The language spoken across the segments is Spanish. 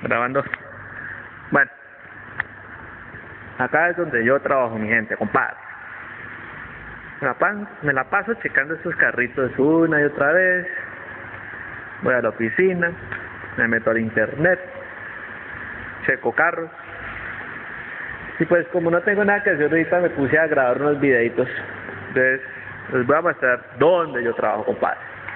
grabando. Bueno, acá es donde yo trabajo, mi gente, compadre. Me la paso checando estos carritos una y otra vez. Voy a la oficina, me meto al internet, checo carros. Y pues como no tengo nada que hacer ahorita, me puse a grabar unos videitos. Entonces les voy a mostrar dónde yo trabajo, compadre.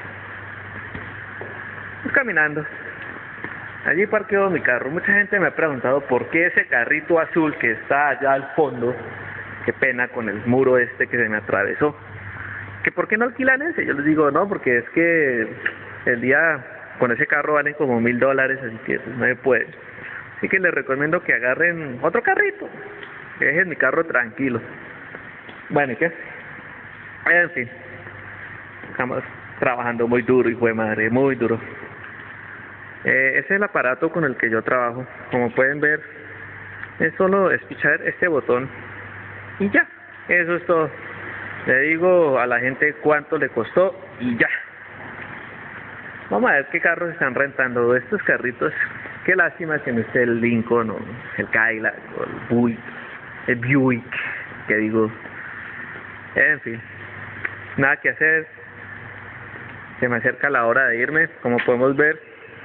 Pues caminando. Allí parqueo mi carro. Mucha gente me ha preguntado por qué ese carrito azul que está allá al fondo, qué pena con el muro este que se me atravesó, que por qué no alquilan ese. Yo les digo no, porque es que el día con ese carro valen como $1000, así que pues, no se puede. Así que les recomiendo que agarren otro carrito, que dejen mi carro tranquilo. Bueno, ¿y qué? En fin, estamos trabajando muy duro, hijo de madre, muy duro. Ese es el aparato con el que yo trabajo. Como pueden ver, es solo espichar este botón y ya, eso es todo. Le digo a la gente cuánto le costó y ya. Vamos a ver qué carros están rentando estos carritos. Qué lástima que no esté el Lincoln o el Cadillac o el Buick, que digo. En fin, nada que hacer. Se me acerca la hora de irme. Como podemos ver,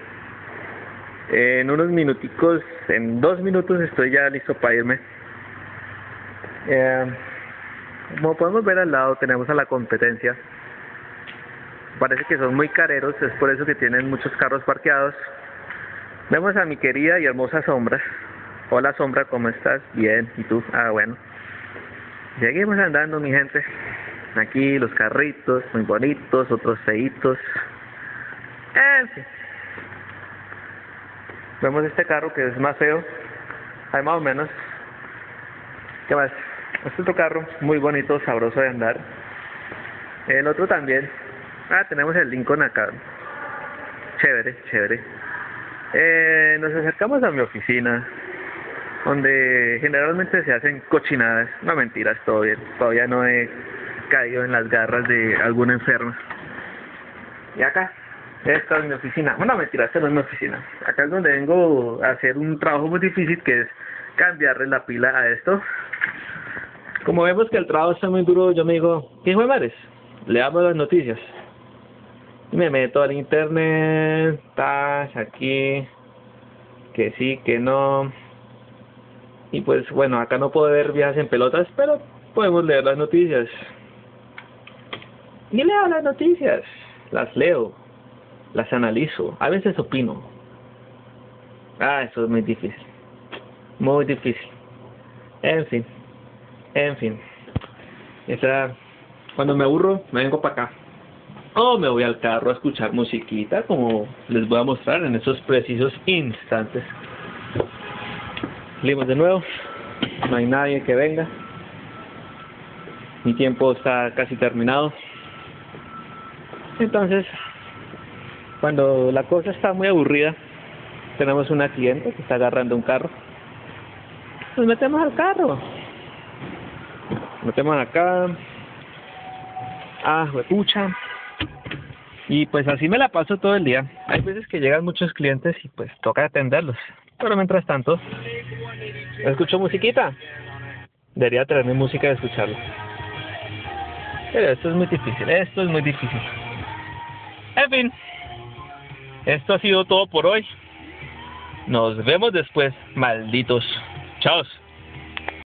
en unos minuticos, en 2 minutos estoy ya listo para irme. Como podemos ver al lado tenemos a la competencia. Parece que son muy careros, es por eso que tienen muchos carros parqueados. Vemos a mi querida y hermosa Sombra. Hola Sombra, ¿cómo estás? Bien, ¿y tú? Ah, bueno. Seguimos andando, mi gente. Aquí los carritos, muy bonitos, otros feitos. En fin. Vemos este carro que es más feo. Hay más o menos. ¿Qué más? Este otro carro, muy bonito, sabroso de andar. El otro también. Ah, tenemos el Lincoln acá. Chévere, chévere. Nos acercamos a mi oficina, donde generalmente se hacen cochinadas. No, mentiras, todo bien. Todavía no he caído en las garras de algún enfermo. Y acá, esta es mi oficina. Bueno, mentiras, esta no es mi oficina. Acá es donde vengo a hacer un trabajo muy difícil, que es cambiarle la pila a esto. Como vemos que el trabajo está muy duro, yo me digo, ¿qué hijo de madres? Leamos las noticias. Y me meto al internet, aquí, que sí, que no. Y pues bueno, acá no puedo ver viajes en pelotas, pero podemos leer las noticias. Y leo las noticias, las leo, las analizo, a veces opino. Eso es muy difícil, muy difícil. En fin. Cuando me aburro, me vengo para acá. O me voy al carro a escuchar musiquita, como les voy a mostrar en estos precisos instantes. Salimos de nuevo, no hay nadie que venga. Mi tiempo está casi terminado. Entonces, cuando la cosa está muy aburrida, tenemos una cliente que está agarrando un carro. Nos metemos al carro. Nos metemos acá. Huepucha. Y pues así me la paso todo el día. Hay veces que llegan muchos clientes y pues toca atenderlos. Pero mientras tanto, escucho musiquita. Debería traerme música de escucharlo. Pero esto es muy difícil, En fin, esto ha sido todo por hoy. Nos vemos después, malditos. Chao.